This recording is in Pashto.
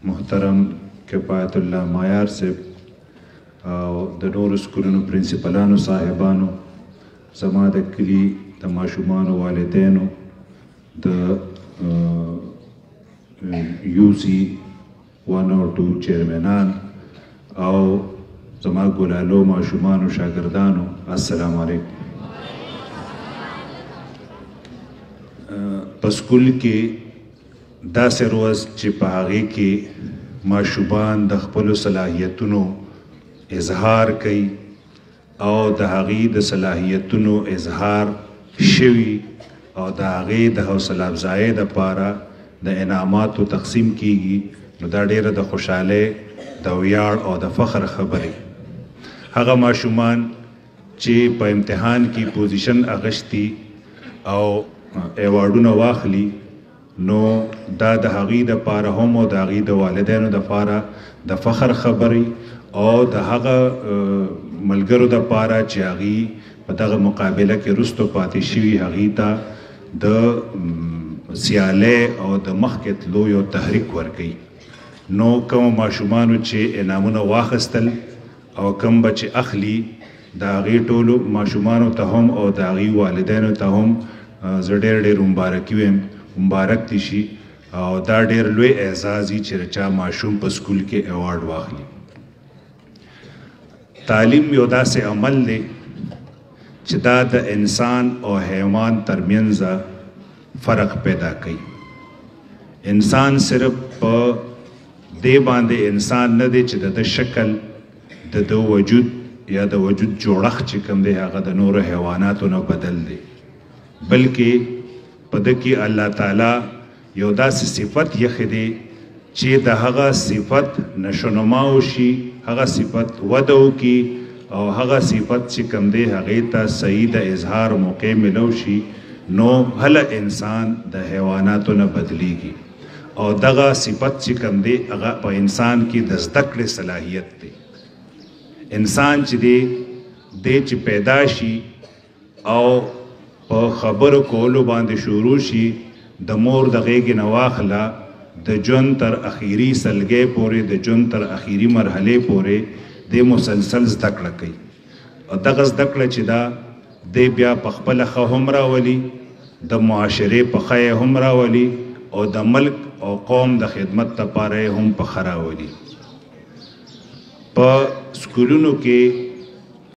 محترم کفایت الله مایار صاحب او د نورو سکولونو پرنسپلانو صاحبانو، زما د کلي د ماشومانو والدینو، د UC 1 or 2 چیرمنان او زما ګلالو ماشومانو شاګردانو، السلام علیکم. په سکول کې داسې روز چې په هغې کې ماشومان د خپلو صلاحیتونو اظهار کوي او د هغې د صلاحیتونو اظهار شوي او د هغې د حوصله افزایۍ دپاره د انعاماتو تقسیم کیږي، نو دا ډیره د خوشحالۍ د ویاړ او د فخر خبرې. هغه ماشومان چې په امتحان کې پوزیشن اغشتي او ایوارډونه واخلي، نو دا د هغې دپاره هم او د هغې د والدینو دپاره د فخر خبرې او د هغه ملګرو دپاره چې هغې په دغه مقابله کې وروستو پاتې شوي، هغې ته د سیالۍ او د مخکې تلو یو تحریک ورکوي. نو کوم ماشومانو چې انعامونه واخیستل او کوم به چې اخلي، د هغې ټولو ماشومانو ته هم او د هغې والدینو ته هم زه ډېر مبارکي وایم، مبارک دي شي او دا ډېر لوی اعزاز وي چې چا ماشوم په سکول کې ایوارډ واخلي. تعلیم یو داسې عمل دی چې دا د انسان او حیوان ترمنځ فرق پیدا کوي. انسان صرف په دې باندې انسان نه دی چې د شکل د وجود یا د وجود جوړښت چې کوم دی هغه د نورو حیواناتو نه بدل دی، بلکې په ده کې الله تعالی یو داسې صفت یخې دی چې د هغه صفت نشونما وشي، هغه صفت وده وکړي او هغه صفت چې کوم دی هغې ته صحیح د اظهار موقع ملو شي، نو هله انسان د حیواناتو نه بدلیږي. او دغه صفت چې کوم دی هغه په انسان کې د زده کړې صلاحیت دی. انسان چې دی چې پیدا شي او په خبرو کولو باندې شروع شي، د مور د غېږې نه واخله د ژوند تر اخیري سلګۍ پورې، د ژوند تر اخیري مرحلې پورې د مسلسل زده کړه کوي. او دغه زده کړه چې دا دی بیا په خپله ښه هم راولي، د معاشرې په ښه یې هم راولي او د ملک او قوم د خدمت لپاره یې هم په ښه راولي. په سکولونو کې